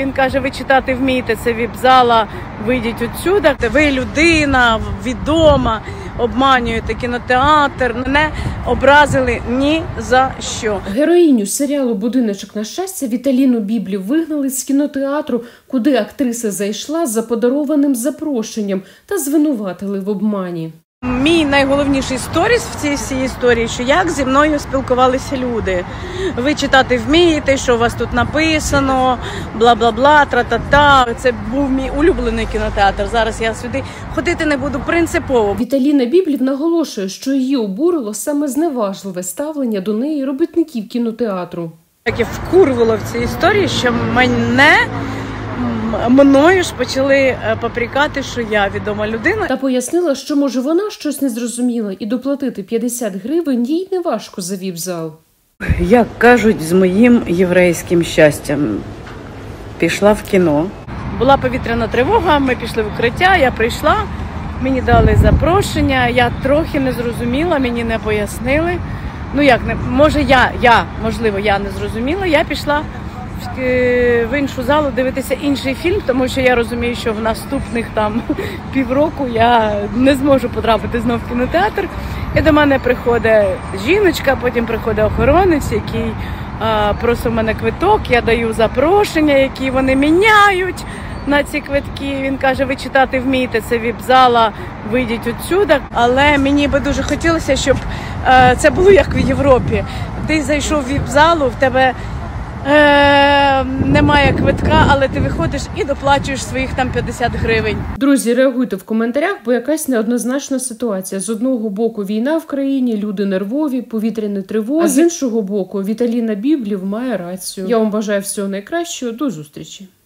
Він каже, ви читати вмієте, це віп-зала, вийдіть отсюда. Ви людина відома, обманюєте кінотеатр. Мене образили ні за що. Героїню серіалу «Будиночок на щастя» Віталіну Біблів вигнали з кінотеатру, куди актриса зайшла за подарованим запрошенням та звинуватили в обмані. Мій найголовніший сторіс в цій всій історії, що як зі мною спілкувалися люди. Ви читати вмієте, що у вас тут написано, бла-бла-бла, тра-та-та. Це був мій улюблений кінотеатр. Зараз я сюди ходити не буду принципово. Віталіна Біблів наголошує, що її обурило саме зневажливе ставлення до неї робітників кінотеатру. Таке вкурвало в цій історії, що мною ж почали попрекати, що я відома людина. Та пояснила, що, може, вона щось не зрозуміла і доплатити 50 гривень їй не важко за віп-зал. Як кажуть, з моїм єврейським щастям пішла в кіно. Була повітряна тривога, ми пішли в укриття, я прийшла, мені дали запрошення, я трохи не зрозуміла, мені не пояснили. Ну як, може можливо, я не зрозуміла, я пішла в іншу залу дивитися інший фільм, тому що я розумію, що в наступних там півроку я не зможу потрапити знов в кінотеатр. І до мене приходить жіночка, потім приходить охоронець, який просить у мене квиток, я даю запрошення, які вони міняють на ці квитки. Він каже, ви читати вмієте, це віп-зала, вийдіть отсюда. Але мені би дуже хотілося, щоб це було як в Європі. Ти зайшов в віп-залу, в тебе немає квитка, але ти виходиш і доплачуєш своїх там 50 гривень. Друзі, реагуйте в коментарях, бо якась неоднозначна ситуація. З одного боку війна в країні, люди нервові, повітряні тривоги. А з іншого боку Віталіна Біблів має рацію. Я вам бажаю всього найкращого, до зустрічі.